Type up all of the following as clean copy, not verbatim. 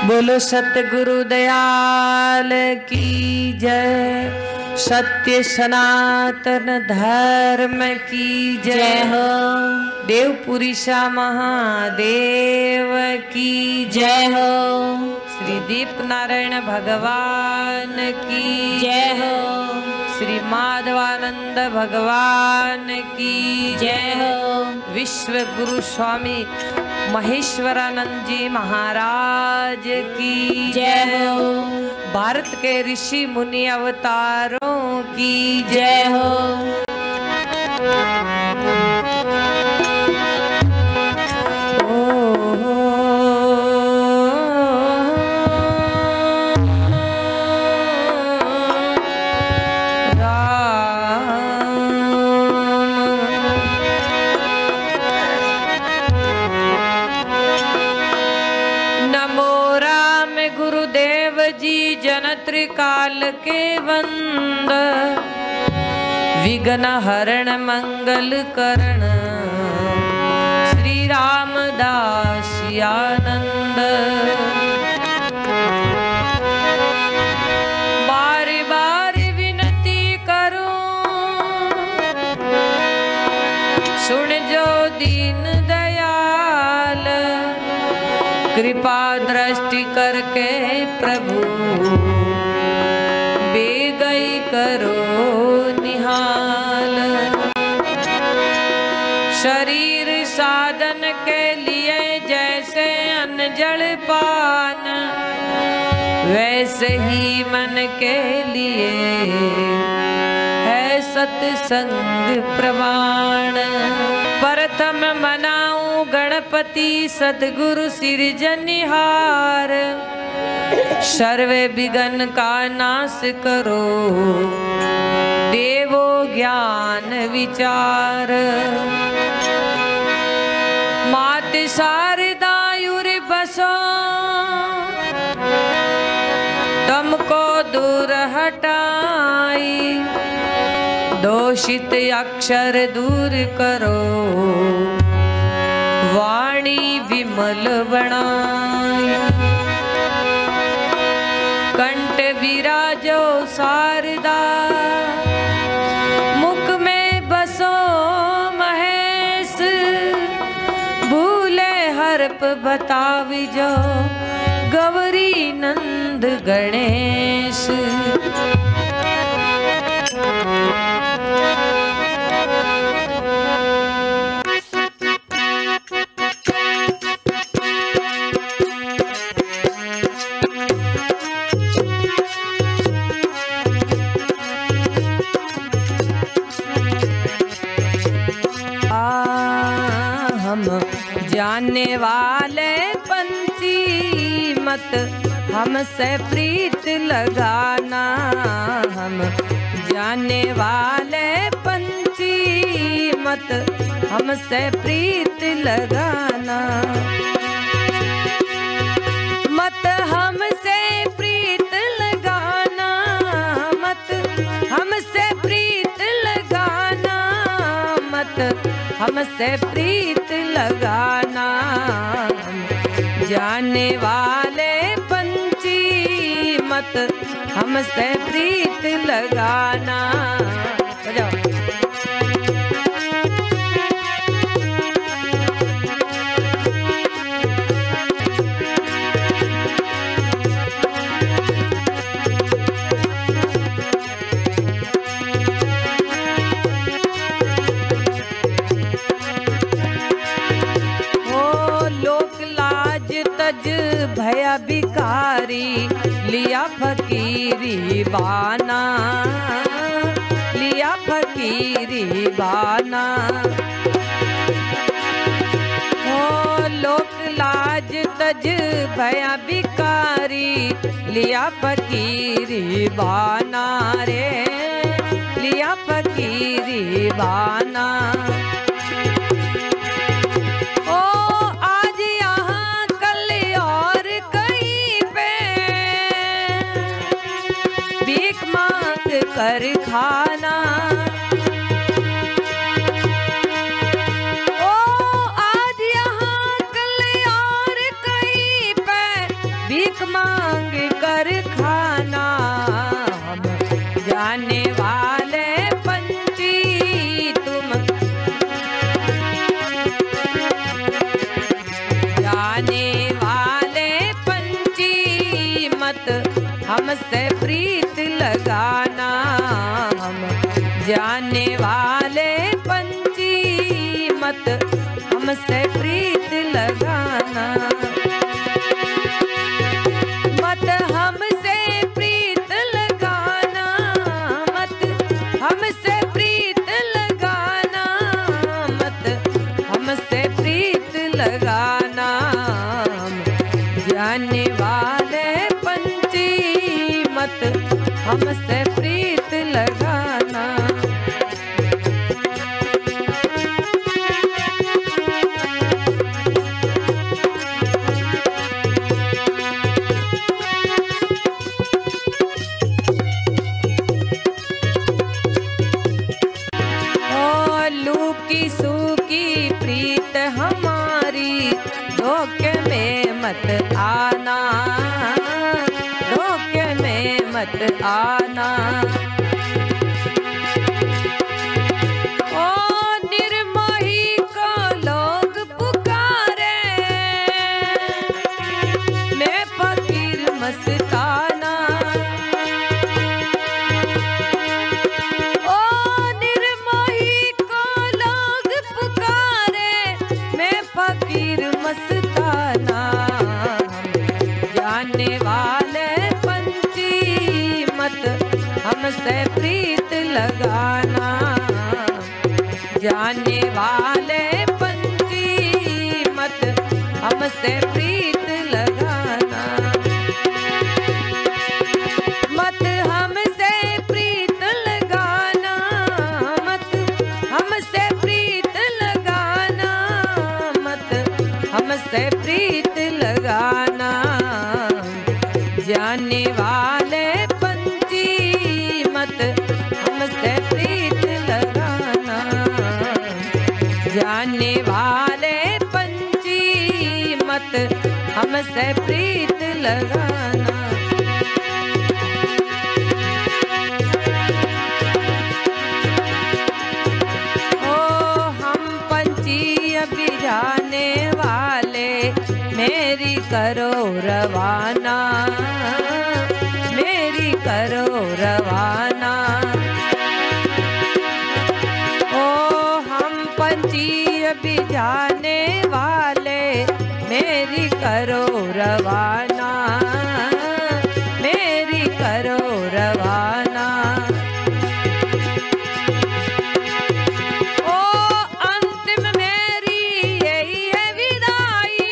बोलो सतगुरु दयाल की जय, सत्य सनातन धर्म की जय हो। देवपुरीशा महादेव की जय हो। श्री दीप नारायण भगवान की जय हो। श्री माधवानंद भगवान की जय हो। विश्व गुरु स्वामी महेश्वरानंद जी महाराज की जय हो। भारत के ऋषि मुनि अवतारों की जय हो। त्रिकाल के वंद विघ्न हरण मंगल करण श्री रामदास आनंद। बारी बारी विनती करूं सुन जो दीन दयाल, कृपा दृष्टि करके प्रभु बेगई करो निहाल। शरीर साधन के लिए जैसे अन्न जल पान, वैसे ही मन के लिए है सत्संग प्रमाण। प्रथम मनाऊं गणपति सद्गुरु सिरजनिहार, सर्वे विघ्न का नाश करो देवो ज्ञान विचार। मात शारदायुर बसो तुमको दूर हटाई, दोषित अक्षर दूर करो वाणी विमल बनाई। कंठ विराजो शारदा मुख में बसो महेश, भूले हर्प बतावी जो गौरी नंद गणेश। जानने वाले पंछी मत हमसे प्रीत लगाना, हम जानने वाले पंछी मत हमसे प्रीत लगाना। मत हमसे प्रीत लगाना, मत हमसे प्रीत लगाना, मत हमसे प्रीत लगाना। जानने वाले पंछी मत हमसे प्रीत लगाना। भया भिखारी लिया फकीरी बाना, लिया फकीरी बाना। ओ लोक लाज तज भया भिखारी लिया फकीरी बाना रे, लिया फकीरी बाना। कर खाना ओ आज यहाँ कल और कहीं पे भीख मत हमसे प्रीत लगाना, मत हमसे प्रीत लगाना, मत हमसे प्रीत लगाना, मत हमसे प्रीत लगाना। जाने वाले पंछी मत हमसे प्रीत लगाना। ओ लूकी सूकी प्रीत हमारी, धोखे में मत आना, धोखे में मत आना। ओ निर्मोही को लोग पुकारे, मैं फकीर मस्ताना। ओ निर्मोही को लोग पुकारे, मैं फकीर मस्ताना। जाने वाले पंछी मत हमसे प्रीत लगाना, जाने वाले पंछी मत हमसे प्रीत लगाना, मत हमसे प्रीत लगाना, मत हमसे प्रीत लगाना, मत हमसे प्रीत लगाना। जाने वाले पंछी मत हमसे प्रीत लगाना, जाने वाले पंछी मत हमसे प्रीत लगाना। ओ हम पंछी अभी जाने वाले, मेरी करो रवाना, मेरी करो रवाना। ओ हम पंछी अभी जाने वाले, मेरी करो रवाना, मेरी करो रवाना। ओ अंतिम मेरी यही है विदाई,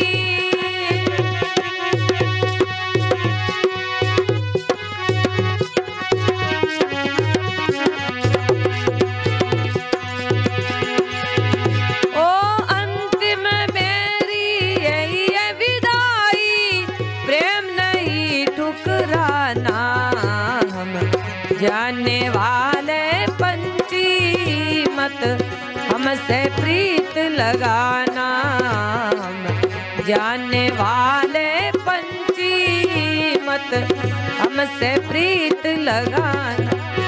ओ अंतिम मेरी यही है विदाई। प्रेम नहीं ठुकराना, हम जाने वाले पंछी मत हमसे प्रीत लगाना, हम जाने वाले पंछी मत हमसे प्रीत लगाना।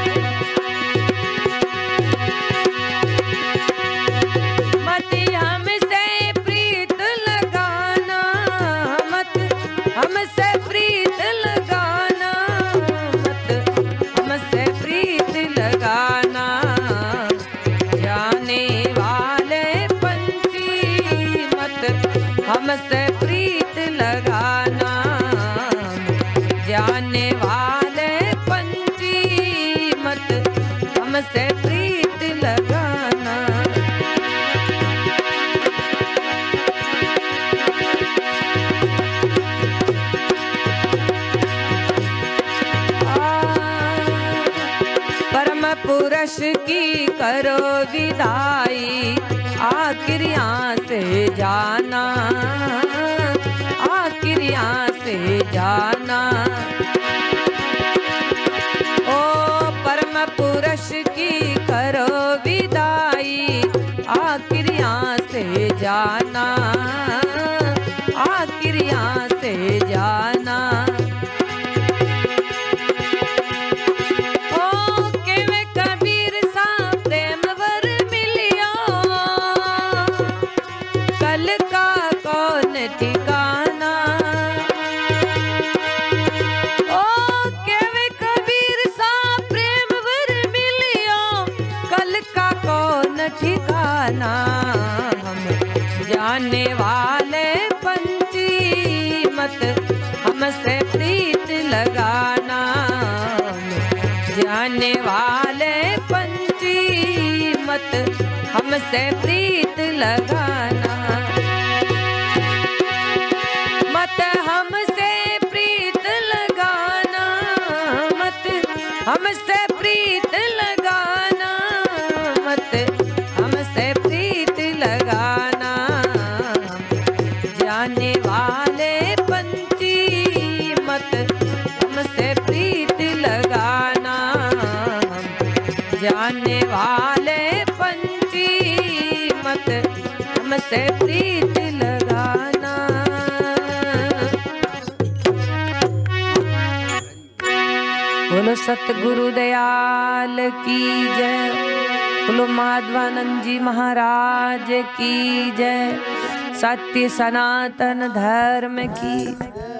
मत हमसे प्रीत लगाना, मत हमसे प्रीत लगाना, मत हमसे प्रीत लगाना। जाने वाले पंछी मत हमसे प्रीत लगाना, जाने वाले पंछी मत हमसे प्रीत लगाना। परम पुरुष की करो विदाई, आखिर यहाँ से जाना, आखिर यहाँ से जाना। ओ परम पुरुष की करो विदाई, आखिर यहाँ से जाना, आखिर यहाँ से जाना। ओ केवे कबीर सा प्रेम वर मिलियो, कल का कौन ठिकाना। ओ केवे कबीर सा प्रेम वर मिलियो, कल का कौन ठिकाना। जाने वाले पंची मत हमसे प्रीत लगाना, जाने वाले पंची मत हमसे प्रीत लगाना, मत हमसे प्रीत लगाना, मत हमसे प्रीत लगाना, मत हमसे प्रीत लगाना, जाने वाले पंची मत हमसे प्रीत लगाना, जाने वाले पंची मत हमसे प्रीत लगाना। बोलो सतगुरु दयाल की जय, बोलो माधवानंद जी महाराज की जय, सत्य सनातन धर्म की।